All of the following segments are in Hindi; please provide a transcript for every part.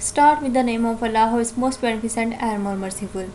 Start with the name of Allah who is most beneficent and more merciful.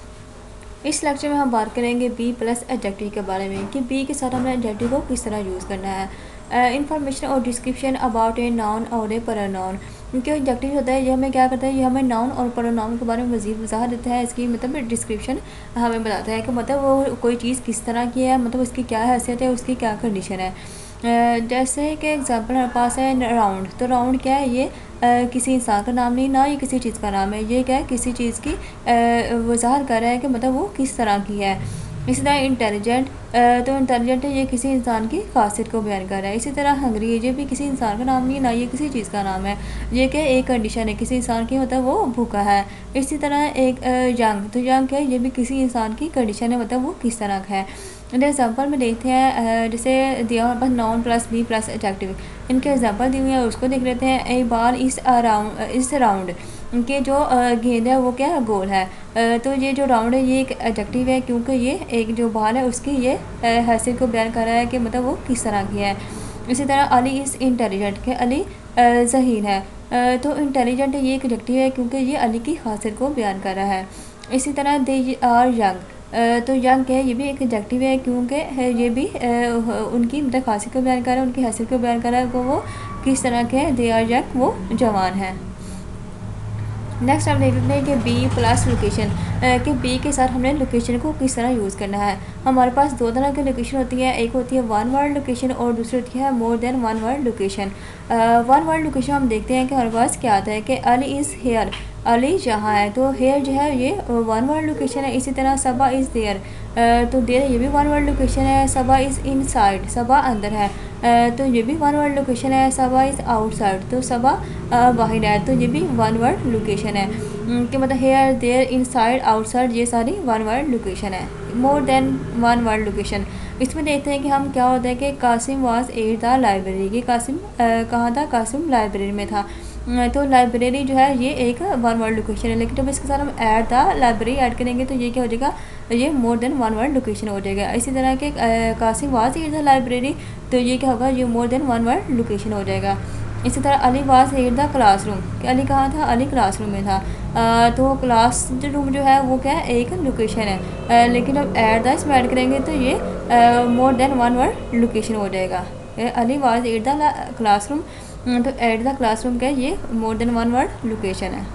इस लेक्चर में हम बात करेंगे बी प्लस एडजेक्टिव के बारे में कि बी के साथ हमने एडजेक्टिव को किस तरह यूज़ करना है। इंफॉर्मेशन और डिस्क्रिप्शन अबाउट ए नाउन और ए प्रोनाउन। क्योंकि एडजेक्टिव होता है ये हमें क्या करता है, ये हमें नाउन और प्रोनाउन के बारे में मज़ीद वजाहत देता है। इसकी मतलब डिस्क्रिप्शन हमें बताता है कि मतलब वो कोई चीज़ किस तरह की है, मतलब उसकी क्या हैसियत है, उसकी क्या कंडीशन है। जैसे कि एग्जांपल हमारे पास है राउंड। तो राउंड क्या है, ये किसी इंसान का नाम नहीं, ना ये किसी चीज़ का नाम है। ये क्या है, किसी चीज़ की वजाहत कर रहा है कि मतलब वो किस तरह की है। इसी तरह इंटेलिजेंट, तो इंटेलिजेंट है, ये किसी इंसान की खासियत को बयान कर रहा है। इसी तरह हंगरी, ये भी किसी इंसान का नाम नहीं, ना ये किसी चीज़ का नाम है। ये क्या एक कंडीशन है किसी इंसान की, मतलब वो भूखा है। इसी तरह एक यंग, तो यंग क्या है, ये भी किसी इंसान की कंडीशन है, मतलब वो किस तरह का है। एग्जाम्पल में देखते हैं, जैसे दिया हमारे पास noun plus be plus adjective. इनके एग्जाम्पल दिए हुए हैं, उसको देख लेते हैं। ए बॉल इस राउंड के जो गेंद है वो क्या है, गोल है। तो ये जो राउंड है ये एक एडजेक्टिव है, क्योंकि ये एक जो बॉल है उसकी ये हैसियत को बयान कर रहा है कि मतलब वो किस तरह की है। इसी तरह अली इज़ इंटेलिजेंट के अली ज़हीन है। तो इंटेलिजेंट ये एक एडजेक्टिव है, क्योंकि ये अली की खासियत को बयान कर रहा है। इसी तरह दे आर यंग, तो यंग है, ये भी एक एडजेक्टिव है, क्योंकि ये भी उनकी मतलब खासियत को बयान कर रहा है, उनकी हैसियत को बयान कर रहा है कि वो किस तरह के हैं। दे आर यंग, वो जवान है। नेक्स्ट हम देख लेते हैं कि बी प्लस लोकेशन, कि बी के साथ हमने लोकेशन को किस तरह यूज़ करना है। हमारे पास दो तरह की लोकेशन होती है, एक होती है वन वर्ड लोकेशन और दूसरी होती है more than one word location. One word location हम देखते हैं कि हमारे पास क्या आता है कि अली इज़ हेयर, अली यहाँ है, तो हेयर जो है ये वन वर्ड लोकेशन है। इसी तरह सबा इज़ देयर, तो देयर ये भी वन वर्ड लोकेशन है। सबा इज़ इनसाइड, सबा अंदर है, तो ये भी वन वर्ड लोकेशन है। सबा इज़ आउटसाइड, तो सबा बाहर है, तो ये भी वन वर्ड लोकेशन है। कि मतलब हेयर देयर इनसाइड आउटसाइड ये सारी वन वर्ड लोकेशन है। More than one word location, इसमें देखते हैं कि हम क्या होता है कि Qasim was at the library, कि कासिम कहाँ था, कासिम लाइब्रेरी में था। तो लाइब्रेरी जो है ये एक वन वर्ड लोकेशन है, लेकिन जब इसके साथ हम ऐड द लाइब्रेरी ऐड करेंगे तो ये क्या हो जाएगा, ये more than one word location हो जाएगा। इसी तरह के Qasim was at the library, तो ये क्या होगा, ये more than one word location हो जाएगा। इसी तरह Ali was at the classroom, कि अली कहाँ था, अली क्लासरूम में था। तो क्लास रूम जो है वो क्या है, एक लोकेशन है, लेकिन जब ऐड द इसमें ऐड करेंगे तो ये more than one word location हो जाएगा। Ali was at the classroom, तो एट द क्लासरूम क्या है, ये more than one word location है।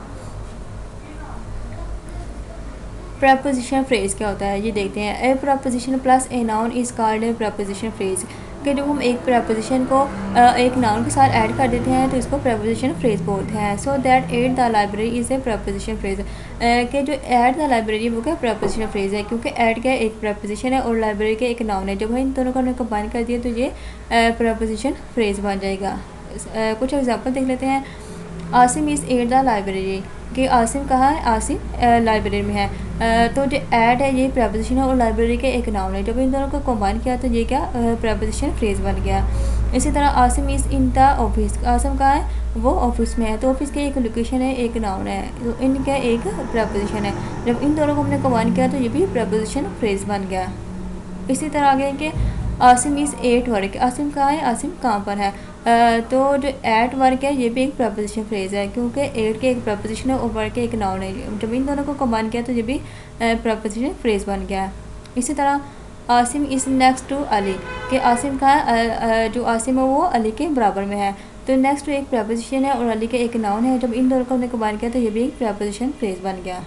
प्रपोजिशन फ्रेज क्या होता है ये देखते हैं। A preposition plus a noun is called a preposition phrase, कि जब हम एक प्रपोजिशन को एक नाउन के साथ ऐड कर देते हैं तो इसको प्रपोजिशन फ्रेज बोलते हैं। So that at the library is a preposition phrase, कि जो ऐड द लाइब्रेरी वो क्या प्रपोजिशन फ्रेज है, क्योंकि ऐड क्या एक प्रपोजिशन है और लाइब्रेरी के एक नाउन है। जब हम इन दोनों को हमने कंबाइन कर दिया तो ये प्रपोजिशन फ्रेज बन जाएगा। कुछ एग्जाम्पल देख लेते हैं। Asim is at the library, कि आसिम कहाँ है, आसिम लाइब्रेरी में है। तो जो ऐड है ये प्रपोजिशन है और लाइब्रेरी के एक नाउन है। जब इन दोनों को कंबाइन किया तो ये क्या प्रपोजिशन फ्रेज बन गया। इसी तरह Asim is in the office, Asim कहाँ है, वो ऑफिस में है, तो ऑफिस की एक लोकेशन है, एक नाउन है, तो इनका एक प्रपोजिशन है। जब इन दोनों को हमने कंबाइन किया तो ये भी प्रपोजिशन फ्रेज बन गया। इसी तरह आगे कि Asim is at work, Asim कहाँ है, आसिम कहाँ पर है। तो जो एट वर्क है ये भी एक प्रपोजिशन फ्रेज है, क्योंकि एट के एक प्रपोजिशन है और वर्क के एक नाउन है। जब इन दोनों को कंबाइन किया तो ये भी प्रपोजिशन फ्रेज बन गया। इसी तरह Asim is next to Ali, कि आसिम कहाँ है, जो आसिम है वो अली के बराबर में है, तो नेक्स्ट टू एक प्रपोजिशन है और अली के एक नाउन है। जब इन दोनों को हमने कंबाइन किया तो ये भी एक प्रपोजिशन फ्रेज बन गया।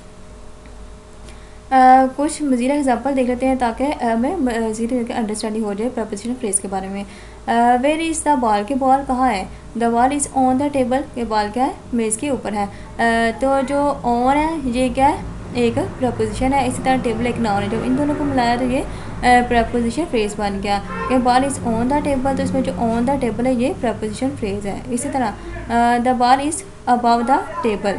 कुछ मज़ीद एग्जांपल देख लेते हैं ताकि हमें मज़ीद अंडरस्टैंडिंग हो जाए प्रपोजिशन फ्रेज के बारे में। वेयर इज़ द बॉल, के बॉल कहाँ है। The ball is on the table, के बॉल क्या है, मेज़ के ऊपर है। तो जो ऑन है ये क्या है, एक प्रपोजिशन है। इसी तरह टेबल एक नाउन है। जब इन दोनों को मिलाया तो ये प्रपोजिशन फ्रेज बन गया। कि ball is on the table, तो इसमें जो ऑन द टेबल है ये प्रपोजिशन फ्रेज है। इसी तरह the ball is above the table,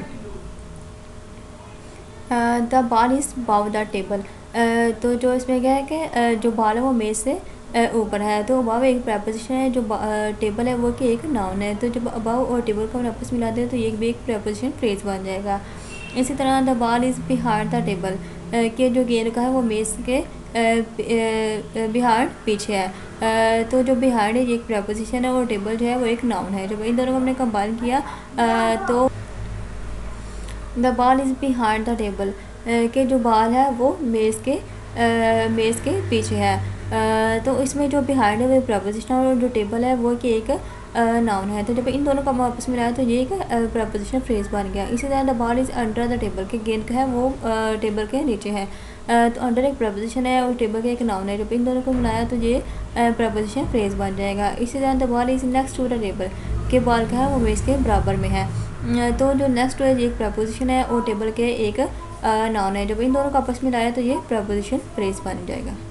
the ball is above the table, तो जो इसमें क्या है कि जो बॉल है वो मेज़ से ऊपर है, तो अबव एक प्रपोजिशन है, जो टेबल है वो कि एक नाउन है। तो जब अबव और टेबल को हम आपस में मिलाते हैं तो ये भी एक प्रपोजिशन फ्रेज बन जाएगा। इसी तरह the ball is behind the table, कि जो गेंद का है वो मेज़ के बिहाइंड पीछे है। तो जो बिहाइंड है ये एक प्रपोजिशन है और टेबल जो है वो एक नाउन है। जब इन दोनों को हमने कंबाइन किया तो the ball is behind the table, कि जो बॉल है वो मेज़ के पीछे है। तो इसमें जो बिहाइंड है वो प्रपोजिशन और जो टेबल है वो कि एक नाउन है। तो जब इन दोनों को हम आपस में लाया तो ये एक प्रपोजिशन फ्रेज बन गया। इसी तरह the ball is under the table, के गेंद है वो टेबल के नीचे है। तो अंडर एक प्रपोजिशन है और टेबल का एक नाउन है। जब इन दोनों को मिलाया तो ये प्रपोजिशन फ्रेज बन जाएगा। इसी तरह the ball is next to the table, के बॉल का है वो मेज़ के बराबर में है। तो जो नेक्स्ट है ये एक प्रपोजिशन है और टेबल के एक नाउन है। जब इन दोनों को आपस में लाया तो ये प्रपोजिशन फ्रेज बन जाएगा।